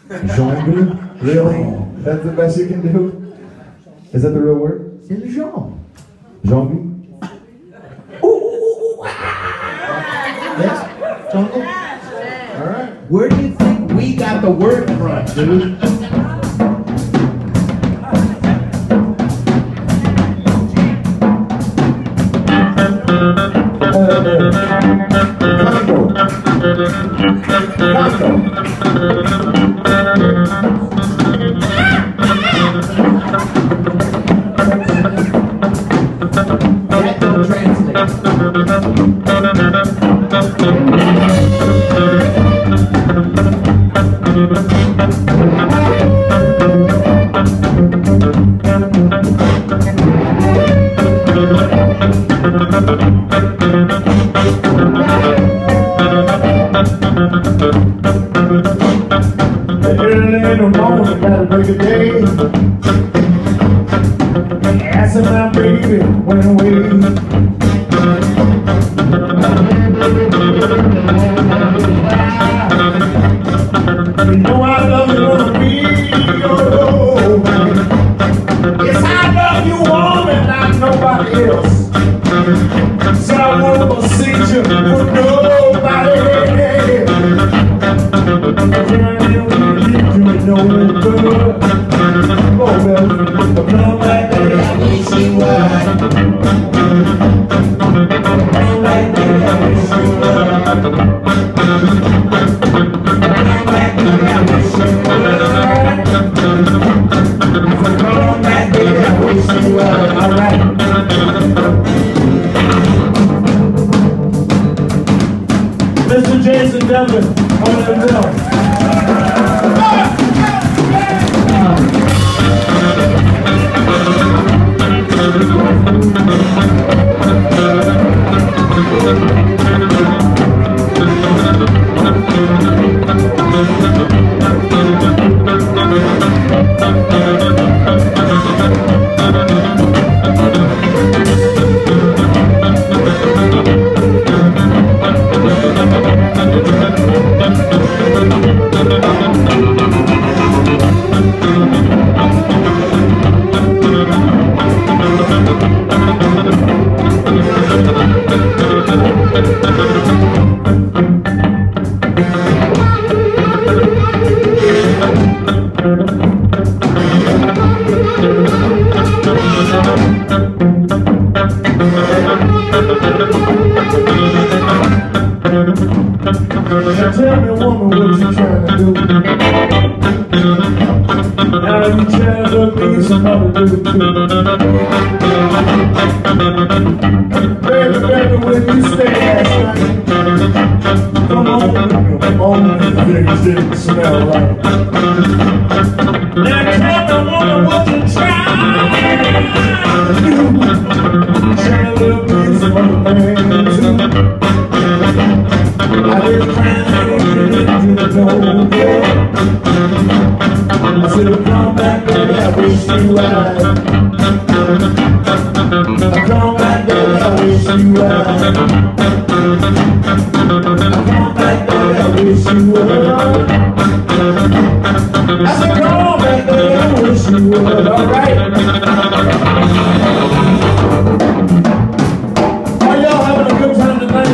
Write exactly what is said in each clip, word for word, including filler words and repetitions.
Jongle? Really? That's the best you can do? Is that the real word? C'est le genre. Jongle? Yes? Jungle? Alright. Where do you think we got the word from, dude? That don't translate. Early in the morning, gotta break a day. Asking my baby went away. You know I love you, wanna be your own. Yes, I love you, woman, not nobody else. So I won't see you for nobody else. No good. Oh, well, come back there, I wish you would. Come back there, I wish you would. Come back there, I wish you would. Come back there, I wish you would. All right. Mister Jason Devlin, on the bill. Now tell me, woman, what you trying to do? Now you trying to look me somebody do it too. Baby, baby, when you stay last night, come on, come on, things didn't smell right. Now tell me, woman, what you trying to do? Trying to look me some other man too. I was trying to get into the door. I said, come back there, I wish you would. Come back there, I wish you would. Come back there, I wish you would. I said, come back there, I wish you would. All right. Are y'all having a good time tonight?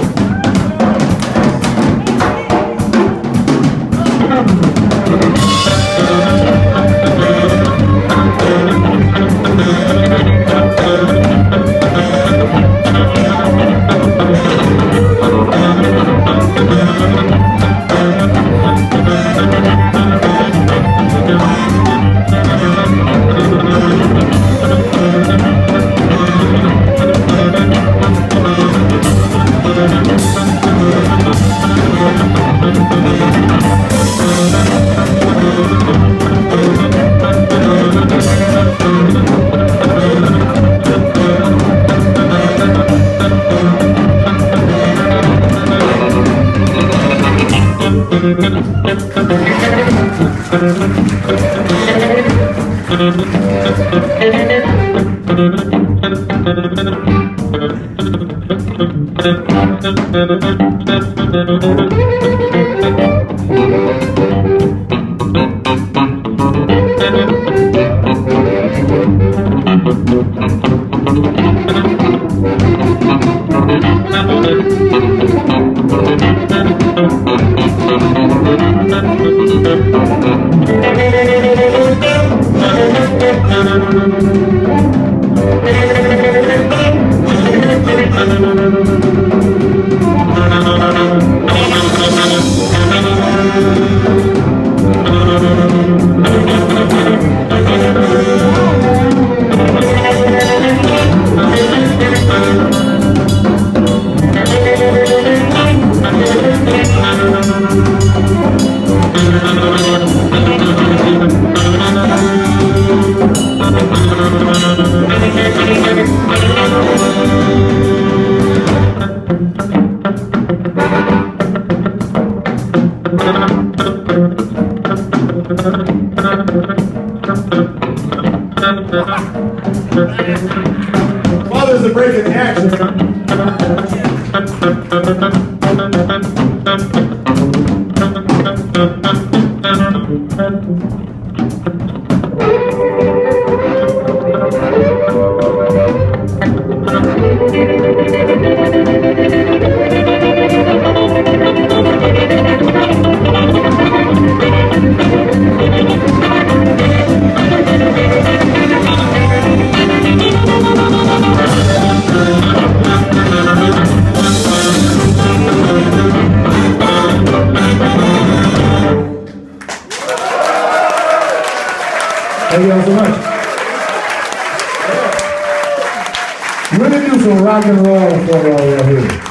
Thank you. Well, there's a break in the action. Thank you all so much. We're going to do some rock and roll for all right here.